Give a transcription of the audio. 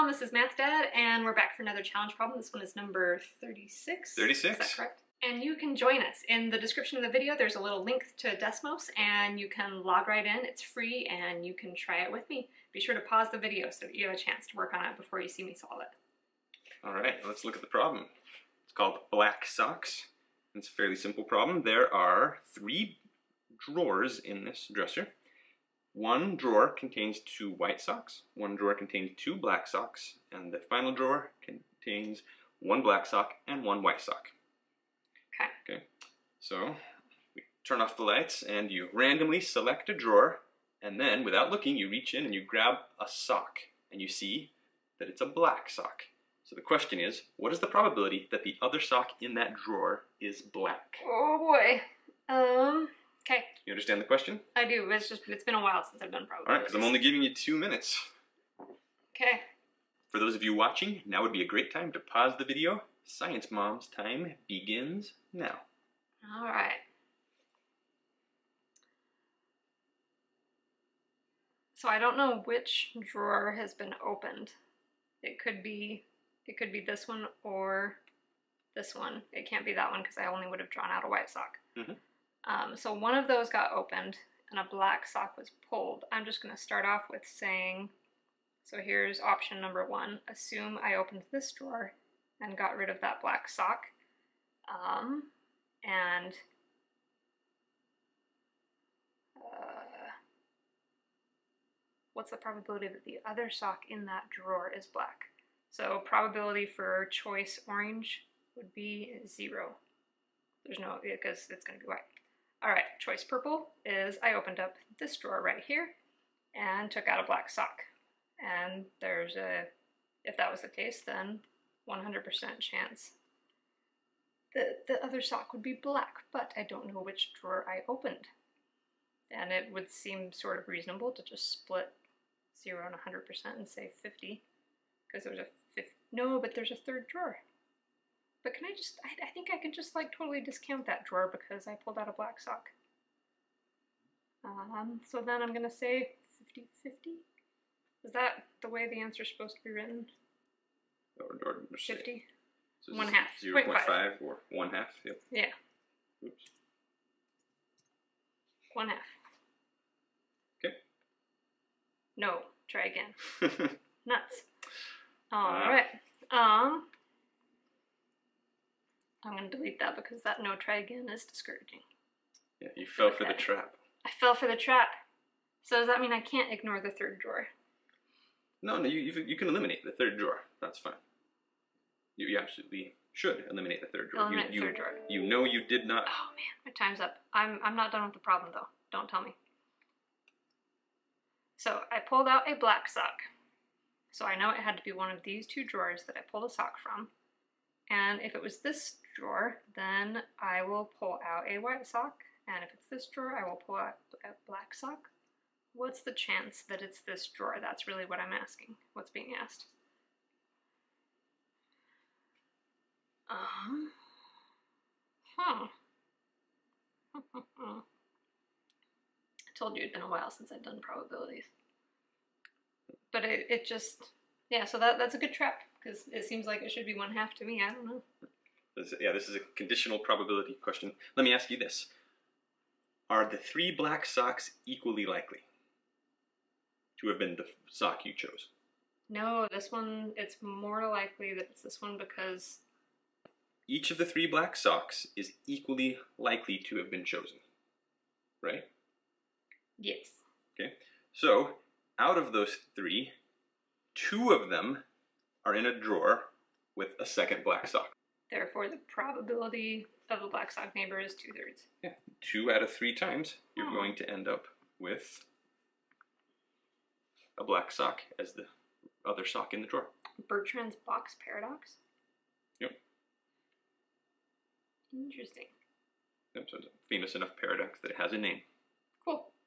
this is Math Dad, and we're back for another challenge problem. This one is number 36. 36. Is that correct? And you can join us. In the description of the video, there's a little link to Desmos, and you can log right in. It's free, and you can try it with me. Be sure to pause the video so that you have a chance to work on it before you see me solve it. All right, let's look at the problem. It's called black socks. It's a fairly simple problem. There are 3 drawers in this dresser. One drawer contains 2 white socks, one drawer contains 2 black socks, and the final drawer contains 1 black sock and 1 white sock. Okay, so we turn off the lights and you randomly select a drawer, and then without looking you reach in and you grab a sock and you see that it's a black sock. So the question is, what is the probability that the other sock in that drawer is black? Oh boy. Okay. You understand the question? I do. It's been a while since I've done probabilities. All right, because I'm only giving you 2 minutes. Okay. For those of you watching, now would be a great time to pause the video. Science Mom's time begins now. All right. So I don't know which drawer has been opened. It could be this one or this one. It can't be that one because I only would have drawn out a white sock. Mm-hmm. So one of those got opened and a black sock was pulled. I'm just going to start off with saying, so here's option number 1. Assume I opened this drawer and got rid of that black sock. What's the probability that the other sock in that drawer is black? So probability for choice orange would be 0. There's no, because it's going to be white. All right, choice purple is I opened up this drawer right here and took out a black sock. And there's if that was the case, then 100% chance that the other sock would be black, but I don't know which drawer I opened. And it would seem sort of reasonable to just split 0 and 100% and say 50, because there's a 50, no, but there's a third drawer. But can I just, I think I can just like totally discount that drawer because I pulled out a black sock. So then I'm gonna say 50-50. Is that the way the answer's supposed to be written? Or 50? So 1/2. 0.5 or 1/2, yep. Yeah. Oops. 1/2. Okay. No, try again. Nuts. All right. I'm going to delete that because that no try again is discouraging. Yeah, you fell for the trap. I fell for the trap. So does that mean I can't ignore the third drawer? No, you can eliminate the third drawer. That's fine. You absolutely should eliminate the third drawer. Eliminate the third drawer. You know you did not. Oh man, my time's up. I'm not done with the problem though. Don't tell me. So I pulled out a black sock. So I know it had to be one of these 2 drawers that I pulled a sock from. And if it was this drawer, then I will pull out a white sock. And if it's this drawer, I will pull out a black sock. What's the chance that it's this drawer? That's really what I'm asking. What's being asked? I told you it'd been a while since I'd done probabilities. But it just, yeah, so that's a good trap, because it seems like it should be 1/2 to me. I don't know. Yeah, this is a conditional probability question. Let me ask you this. Are the 3 black socks equally likely to have been the sock you chose? No, this one, it's more likely that it's this one because each of the 3 black socks is equally likely to have been chosen, right? Yes. Okay, so out of those 3, 2 of them are in a drawer with a second black sock. Therefore, the probability of the black sock neighbor is 2/3. Yeah, 2 out of 3 times you're going to end up with a black sock as the other sock in the drawer. Bertrand's box paradox? Yep. Interesting. Yep, so it's a famous enough paradox that it has a name. Cool.